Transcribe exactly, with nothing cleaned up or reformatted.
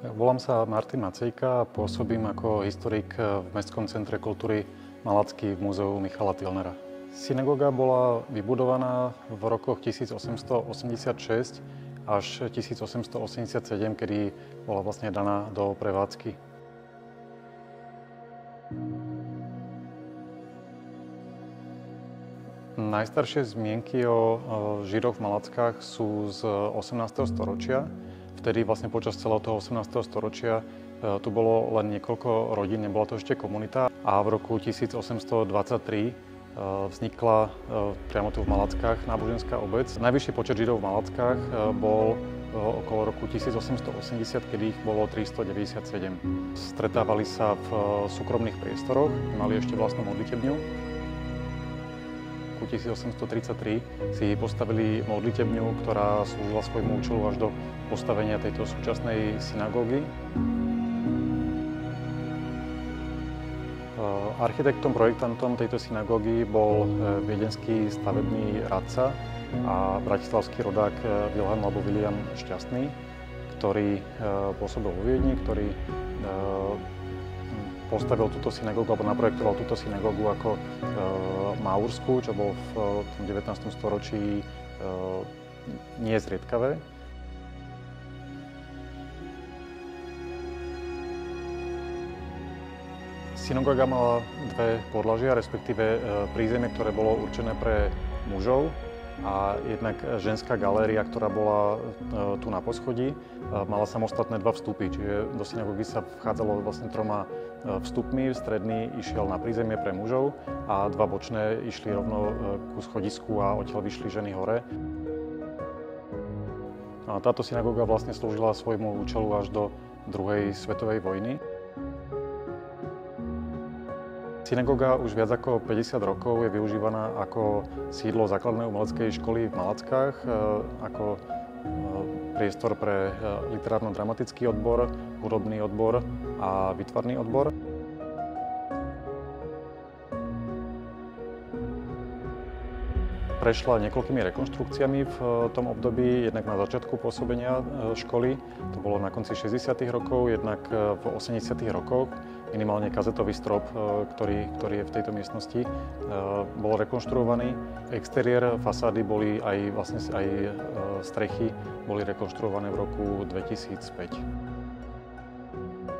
Volám sa Martin Macejka a pôsobím ako historik v Mestskom centre kultúry Malacký v múzeu Michala Tilnera. Synagóga bola vybudovaná v rokoch tisícosemstoosemdesiatšesť až tisícosemstoosemdesiatsedem, kedy bola vlastne daná do prevádzky. Najstaršie zmienky o Židoch v Malackách sú z osemnásteho storočia. Vtedy vlastne počas celého toho osemnásteho storočia tu bolo len niekoľko rodín, nebola to ešte komunita. A v roku tisícosemstodvadsaťtri vznikla priamo tu v Malackách náboženská obec. Najvyšší počet Židov v Malackách bol okolo roku tisícosemstoosemdesiat, kedy ich bolo tristodeväťdesiatsedem. Stretávali sa v súkromných priestoroch, mali ešte vlastnú modlitebňu. V tisícosemstotridsaťtri si postavili modlitebňu, ktorá slúžila svojmu účelu až do postavenia tejto súčasnej synagógy. Architektom, projektantom tejto synagógy bol viedenský stavebný radca a bratislavský rodák Vilhelm alebo William Šťastný, ktorý pôsobil vo Viedni, ktorý postavil túto synagógu alebo naprojektoval túto synagógu ako e, maurskú, čo bolo v tom devätnástom storočí e, nie zriedkavé. Synagóga mala dve podlažia, respektíve e, prízemie, ktoré bolo určené pre mužov, a jednak ženská galéria, ktorá bola e, tu na poschodí, e, mala samostatné dva vstupy, čiže do synagógy sa vchádzalo vlastne troma e, vstupmi. Stredný išiel na prízemie pre mužov a dva bočné išli rovno e, ku schodisku a odtiaľ vyšli ženy hore. A táto synagóga vlastne slúžila svojmu účelu až do druhej svetovej vojny. Synagóga už viac ako päťdesiat rokov je využívaná ako sídlo základnej umeleckej školy v Malackách, ako priestor pre literárno-dramatický odbor, hudobný odbor a výtvarný odbor. Prešla niekoľkými rekonštrukciami v tom období, jednak na začiatku pôsobenia školy, to bolo na konci šesťdesiatych rokov, jednak v osemdesiatych rokoch. Minimálne kazetový strop, ktorý, ktorý je v tejto miestnosti, bol rekonštruovaný. Exteriér, fasády boli aj, vlastne aj strechy boli rekonštruované v roku dvetisícpäť.